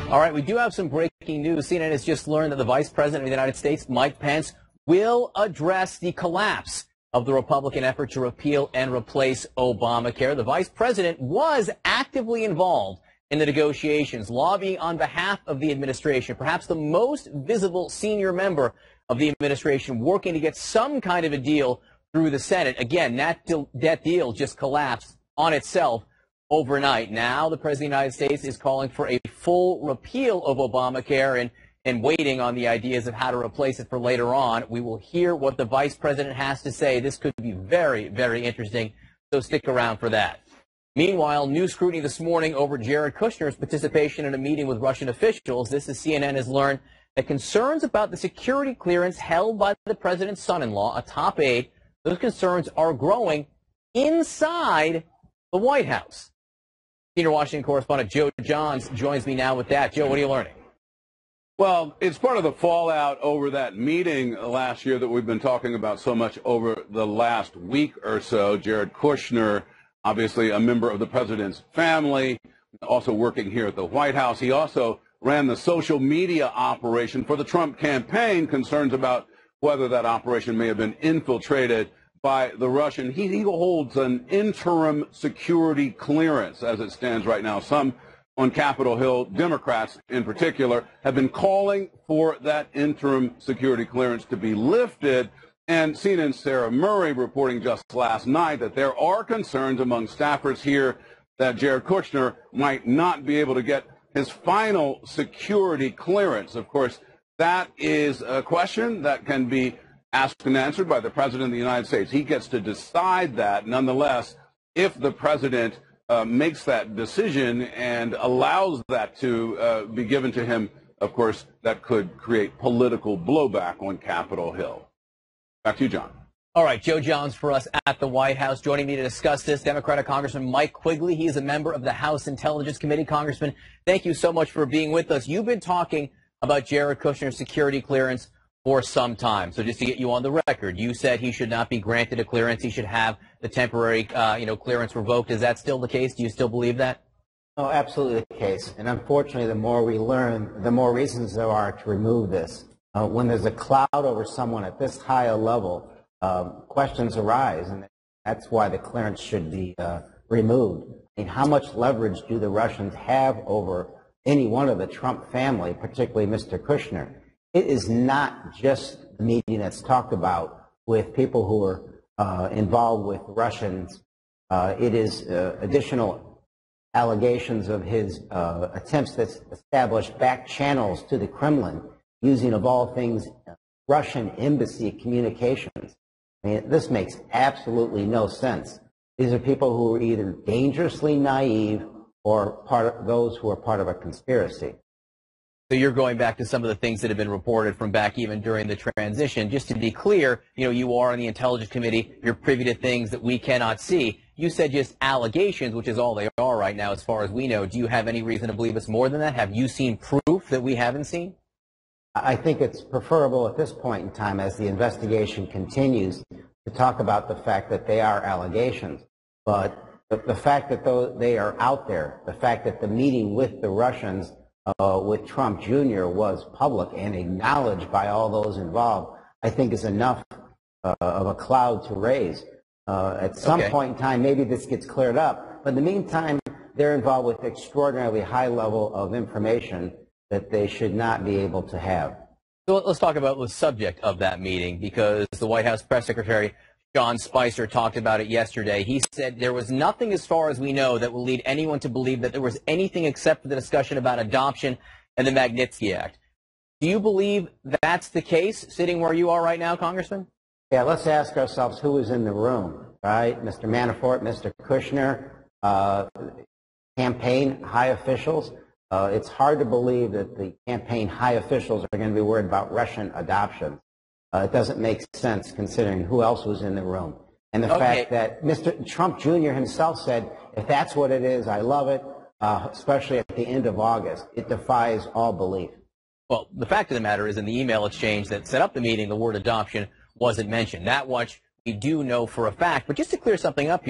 All right, we do have some breaking news. CNN has just learned that the Vice President of the United States, Mike Pence, will address the collapse of the Republican effort to repeal and replace Obamacare. The Vice President was actively involved in the negotiations, lobbying on behalf of the administration, perhaps the most visible senior member of the administration, working to get some kind of a deal through the Senate. Again, that deal just collapsed on itself overnight. Now the President of the United States is calling for a full repeal of Obamacare and waiting on the ideas of how to replace it for later on. We will hear what the Vice President has to say. This could be very, very interesting, so stick around for that. Meanwhile, new scrutiny this morning over Jared Kushner's participation in a meeting with Russian officials. This is CNN has learned that concerns about the security clearance held by the president's son-in-law, a top aide, those concerns are growing inside the White House. Senior Washington correspondent Joe Johns joins me now with that. Joe, what are you learning? Well, it's part of the fallout over that meeting last year that we've been talking about so much over the last week or so. Jared Kushner, obviously a member of the president's family, also working here at the White House. He also ran the social media operation for the Trump campaign, concerns about whether that operation may have been infiltrated by the Russian. He holds an interim security clearance as it stands right now. Some on Capitol Hill, Democrats in particular, have been calling for that interim security clearance to be lifted. And CNN's Sarah Murray reporting just last night that there are concerns among staffers here that Jared Kushner might not be able to get his final security clearance. Of course, that is a question that can be asked and answered by the President of the United States. He gets to decide that. Nonetheless, if the President makes that decision and allows that to be given to him, of course, that could create political blowback on Capitol Hill. Back to you, John. All right, Joe Johns for us at the White House. Joining me to discuss this, Democratic Congressman Mike Quigley. He is a member of the House Intelligence Committee. Congressman, thank you so much for being with us. You've been talking about Jared Kushner's security clearance for some time. So just to get you on the record, you said he should not be granted a clearance. He should have the temporary, clearance revoked. Is that still the case? Do you still believe that? Oh, absolutely the case. And unfortunately, the more we learn, the more reasons there are to remove this. When there's a cloud over someone at this high a level, questions arise, and that's why the clearance should be removed. I mean, how much leverage do the Russians have over any one of the Trump family, particularly Mr. Kushner? It is not just the meeting that's talked about with people who are involved with Russians. It is additional allegations of his attempts to establish back channels to the Kremlin using, of all things, Russian embassy communications. I mean, this makes absolutely no sense. These are people who are either dangerously naive or those who are part of a conspiracy. So you're going back to some of the things that have been reported from back even during the transition. Just to be clear, you are on the Intelligence Committee. You're privy to things that we cannot see. You said just allegations, which is all they are right now as far as we know. Do you have any reason to believe it's more than that? Have you seen proof that we haven't seen? I think it's preferable at this point in time, as the investigation continues, to talk about the fact that they are allegations. But the fact that they are out there, the fact that the meeting with the Russians with Trump Jr. was public and acknowledged by all those involved, I think is enough of a cloud to raise. At some point in time, maybe this gets cleared up. But in the meantime, they're involved with extraordinarily high level of information that they should not be able to have. So let's talk about the subject of that meeting, because the White House press secretary, Sean Spicer, talked about it yesterday. He said there was nothing, as far as we know, that will lead anyone to believe that there was anything except for the discussion about adoption and the Magnitsky Act. Do you believe that's the case, sitting where you are right now, Congressman? Yeah, let's ask ourselves who was in the room, right? Mr. Manafort, Mr. Kushner, campaign high officials. It's hard to believe that the campaign high officials are going to be worried about Russian adoption. It doesn't make sense considering who else was in the room. And the fact that Mr. Trump Jr. himself said, if that's what it is, I love it, especially at the end of August. It defies all belief. Well, the fact of the matter is, in the email exchange that set up the meeting, the word adoption wasn't mentioned. That much we do know for a fact. But just to clear something up here,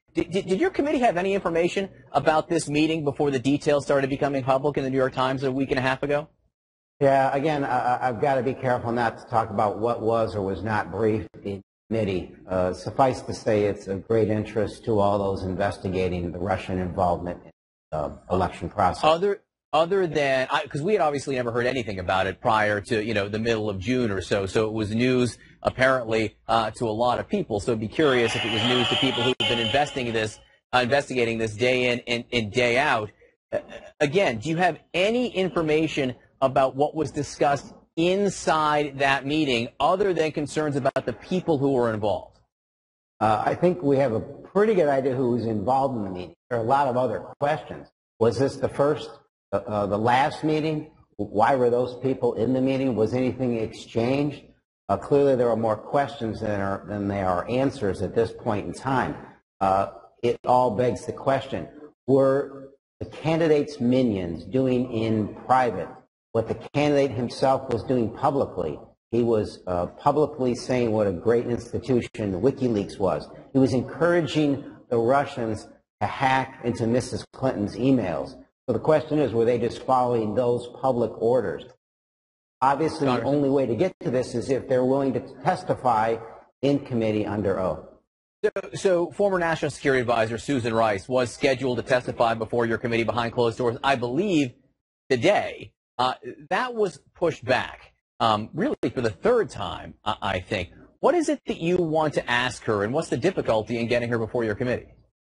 Did your committee have any information about this meeting before the details started becoming public in the New York Times a week and a half ago? Yeah, again, I've got to be careful not to talk about what was or was not briefed in committee. Suffice to say, it's of great interest to all those investigating the Russian involvement in the election process. Other than, because we had obviously never heard anything about it prior to, the middle of June or so. So it was news, apparently, to a lot of people. So I'd be curious if it was news to people who've been investigating this day in and day out. Again, do you have any information about what was discussed inside that meeting other than concerns about the people who were involved? I think we have a pretty good idea who was involved in the meeting. There are a lot of other questions. Was this the last meeting? Why were those people in the meeting? Was anything exchanged? Clearly, there are more questions than there are answers at this point in time. It all begs the question, were the candidate's minions doing in private what the candidate himself was doing publicly? He was publicly saying what a great institution WikiLeaks was. He was encouraging the Russians to hack into Mrs. Clinton's emails. So the question is, were they just following those public orders? Obviously, the only way to get to this is if they're willing to testify in committee under oath. So former National Security Advisor Susan Rice was scheduled to testify before your committee behind closed doors, I believe, today. That was pushed back, really for the third time, I think. What is it that you want to ask her, and what's the difficulty in getting her before your committee?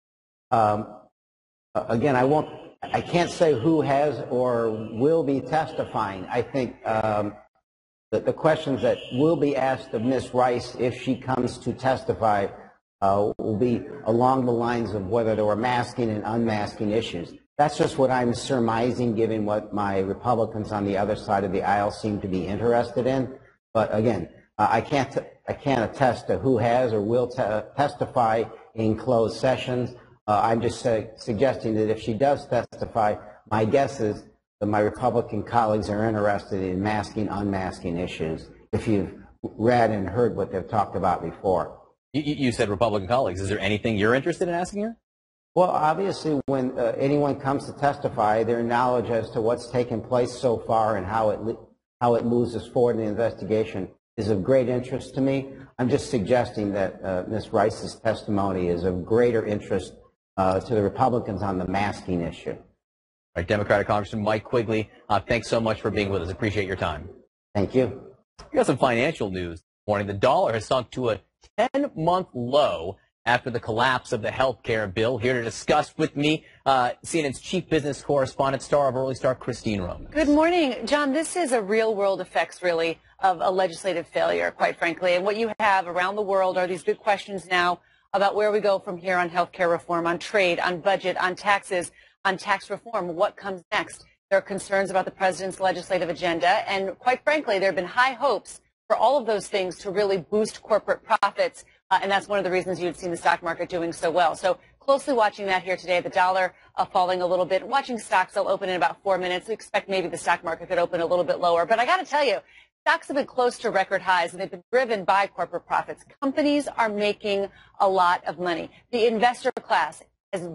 Again, I can't say who has or will be testifying. I think that the questions that will be asked of Ms. Rice if she comes to testify will be along the lines of whether there were masking and unmasking issues. That's just what I'm surmising, given what my Republicans on the other side of the aisle seem to be interested in. But again, I can't attest to who has or will testify in closed sessions. I'm just suggesting that if she does testify, my guess is that my Republican colleagues are interested in masking, unmasking issues, if you've read and heard what they've talked about before. You said Republican colleagues. Is there anything you're interested in asking her? Well, obviously, when anyone comes to testify, their knowledge as to what's taken place so far and how it moves us forward in the investigation is of great interest to me. I'm just suggesting that Ms. Rice's testimony is of greater interest to the Republicans on the masking issue. All right, Democratic Congressman Mike Quigley, thanks so much for being with us. Appreciate your time. Thank you. We got some financial news this morning. The dollar has sunk to a 10-month low after the collapse of the health care bill. Here to discuss with me, CNN's chief business correspondent, star of Early Start, Christine Roman. Good morning, John. This is a real-world effects, really, of a legislative failure, quite frankly. And what you have around the world are these big questions now about where we go from here on health care reform, on trade, on budget, on taxes, on tax reform. What comes next? There are concerns about the president's legislative agenda. And quite frankly, there have been high hopes for all of those things to really boost corporate profits. And that's one of the reasons you'd seen the stock market doing so well. So closely watching that here today, the dollar falling a little bit. Watching stocks, they'll open in about 4 minutes. We expect maybe the stock market could open a little bit lower. But I got to tell you, stocks have been close to record highs, and they've been driven by corporate profits. Companies are making a lot of money. The investor class has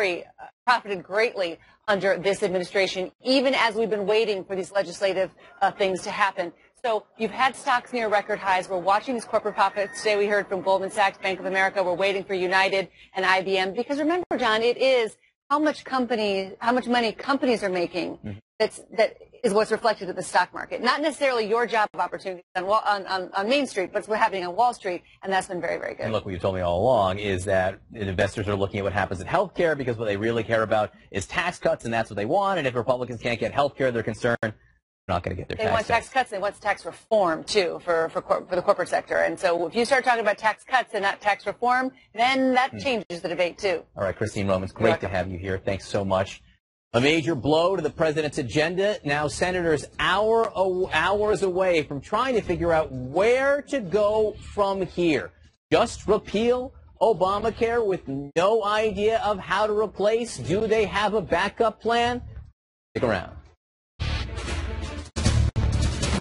profited greatly under this administration, even as we've been waiting for these legislative things to happen. So you've had stocks near record highs. We're watching these corporate profits. Today we heard from Goldman Sachs, Bank of America. We're waiting for United and IBM. Because remember, John, it is how much money companies are making that is what's reflected in the stock market. Not necessarily your job opportunities on Main Street, but it's what's happening on Wall Street, and that's been very, very good. And look, what you told me all along is that investors are looking at what happens in health care because what they really care about is tax cuts, and that's what they want. And if Republicans can't get health care, they're concerned they're not going to get their tax cuts. They want tax cuts. They want tax reform, too, for the corporate sector. And so if you start talking about tax cuts and not tax reform, then that changes the debate, too. All right, Christine Roman, it's great to have you here. Thanks so much. A major blow to the president's agenda. Now senators hours away from trying to figure out where to go from here. Just repeal Obamacare with no idea of how to replace? Do they have a backup plan? Stick around.